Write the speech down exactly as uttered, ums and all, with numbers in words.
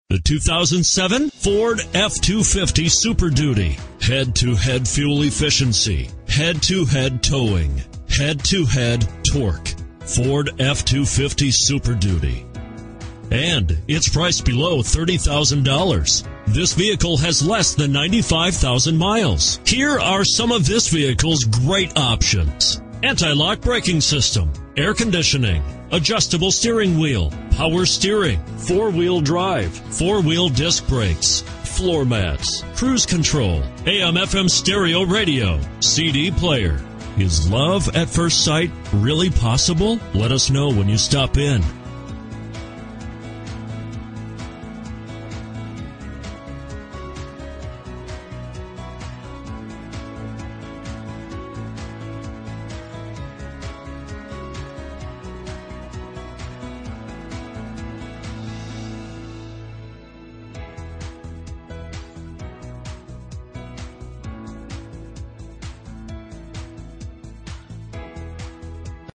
The two thousand seven Ford F two fifty Super Duty. Head-to-head fuel efficiency. Head-to-head towing. Head-to-head torque. Ford F two fifty Super Duty. And it's priced below thirty thousand dollars. This vehicle has less than ninety-five thousand miles. Here are some of this vehicle's great options: anti-lock braking system, air conditioning, adjustable steering wheel, power steering, four-wheel drive, four-wheel disc brakes, floor mats, cruise control, A M F M stereo radio, C D player. Is love at first sight really possible? Let us know when you stop in.